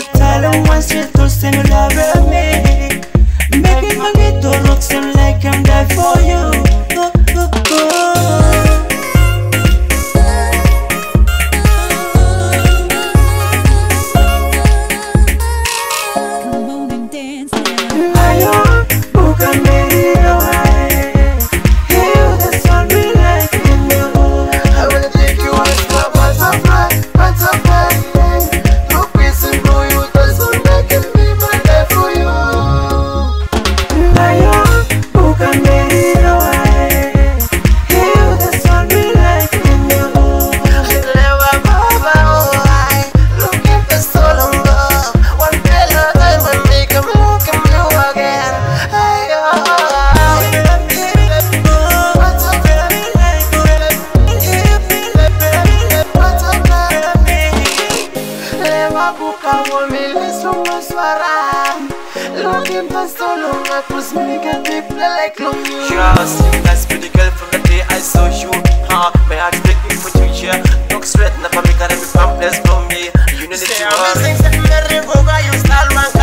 Talent one straight to send you love me. Making money to look seem like I'm there for you. Come on and dance now. Ayo, bukan beda wae. You the sun we like in you. I wanna take you on a butterfly, butterfly. No reason for you doesn't make me my life for you. Ayo, bukan beda wae. You the sun we like in you. Never bother, oh, I looking for so long love. One better time I make him look at you again. Looking for so long, I push me get deep like long. Just that's pretty girl from the day I saw you. My heart breaking for you, yeah. Talk sweat, na pa me gotta be pamphless from me. You know that you are. Stay